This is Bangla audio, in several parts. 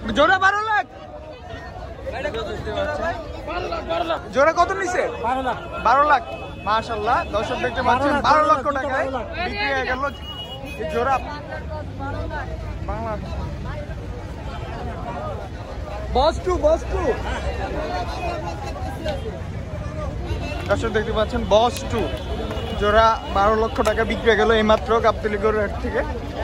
জোড়া 12 লাখ। জোড়া কত নিছে? 12 লাখ। মাশাআল্লাহ, দর্শক দেখতে পাচ্ছেন 12 লক্ষ টাকায় বিক্রি হয়ে গেল এই জোড়া। বাংলা বস টু দর্শক দেখতে পাচ্ছেন বস টু জোড়া 12 লক্ষ টাকা বিক্রি হয়ে গেল এইমাত্র গাবতলী গরুর হাট থেকে।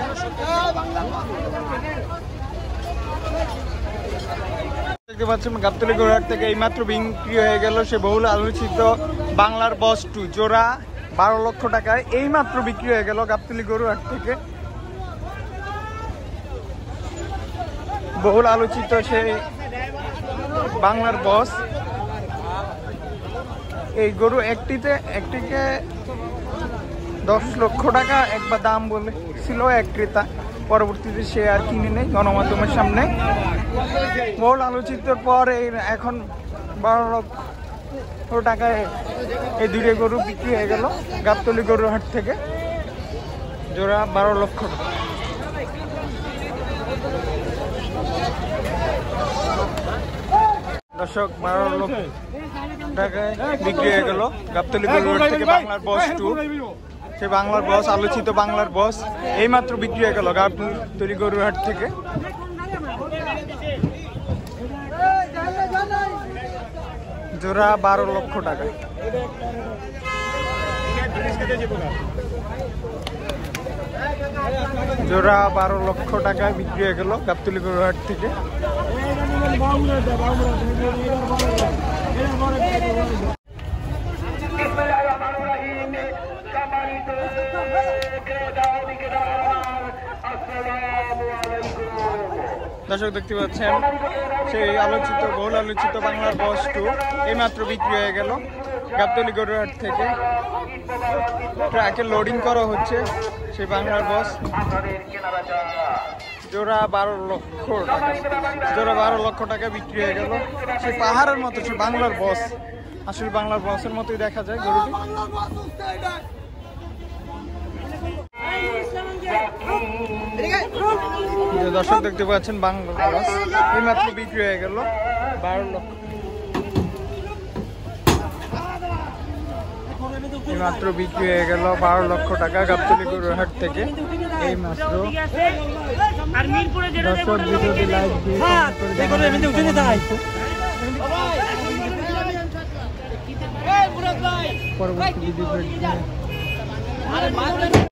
দেখতে পাচ্ছেন গাবতলী গরুর হাট থেকে এইমাত্র বিক্রি হয়ে গেল সে বহুল আলোচিত বাংলার বস টু জোড়া 12 লক্ষ টাকায় এইমাত্র বিক্রি হয়ে গেল গাবতলী গরুর হাট থেকে। বহুল আলোচিত সেই বাংলার বস। এই গরু একটিকে 10 লক্ষ টাকা একবার দাম বলেছিল এক ক্রেতা, পরবর্তীতে সে আর কিনে নেই গণমাধ্যমের সামনে। বহুল আলোচিত পর এখন 12 লক্ষ টাকায় এই দুটো গরু বিক্রি হয়ে গেল গাবতলী গরুর হাট থেকে জোড়া 12 লক্ষ টাকা। দর্শক 12 লক্ষ টাকায় বিক্রি হয়ে গেল গাবতলী গরুর হাট থেকে বাংলার বস টু। সে বাংলার বস, আলোচিত বাংলার বস এইমাত্র বিক্রি হয়ে গেল গাবতলী গরুর হাট থেকে জোড়া 12 লক্ষ টাকায়। জোড়া 12 লক্ষ টাকায় বিক্রি হয়ে গেল গাবতলী গরুর হাট থেকে। দর্শক দেখতে পাচ্ছেন সেই আলোচিত বহুল আলোচিত বাংলার বস টু এইমাত্র বিক্রি হয়ে গেল গাবতলী গরুর হাট থেকে। ট্রাকে লোডিং করা হচ্ছে সেই বাংলার বস জোড়া 12 লক্ষ টাকা। জোড়া 12 লক্ষ টাকা বিক্রি হয়ে গেল। সেই পাহাড়ের মতো সে বাংলার বস, আসলে বাংলার বসের মতোই দেখা যায় গরুটি। দর্শক দেখতে পাচ্ছেন বাংলার বস এইমাত্র বিক্রি হয়ে গেল 12 লক্ষ। এইমাত্র বিক্রি হয়ে গেল 12 লক্ষ টাকা গাবতলী গরুর হাট থেকে এইমাত্র। দর্শক ভিডিওটি লাইক দিয়ে পরবর্তী ভিডিও